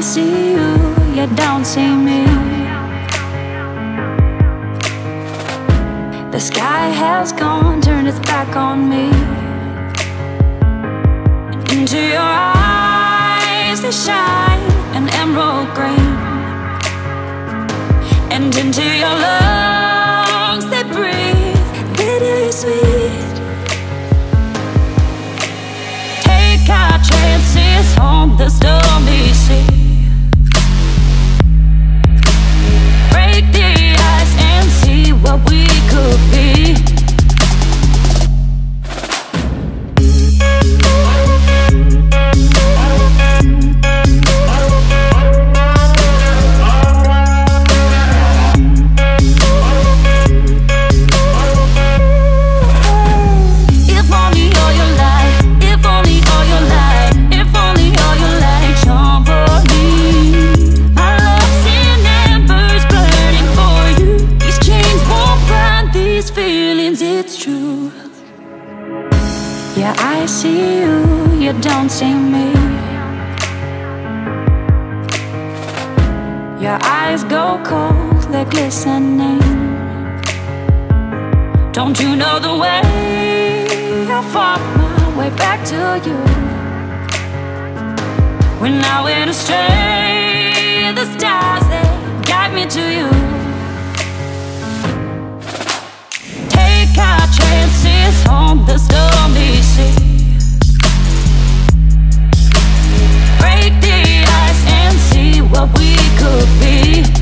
see you, you don't see me. The sky has gone, turned its back on me. Into your eyes they shine an emerald green, and into your lungs they breathe bittersweet. Take our chances on the stormy sea. Break the ice and see what we could be. It's true. Yeah, I see you, you don't see me. Your eyes go cold, they're glistening. Don't you know the way I fought my way back to you? When I went astray, the stars, they guide me to you. Take our chances on the stormy sea. Break the ice and see what we could be.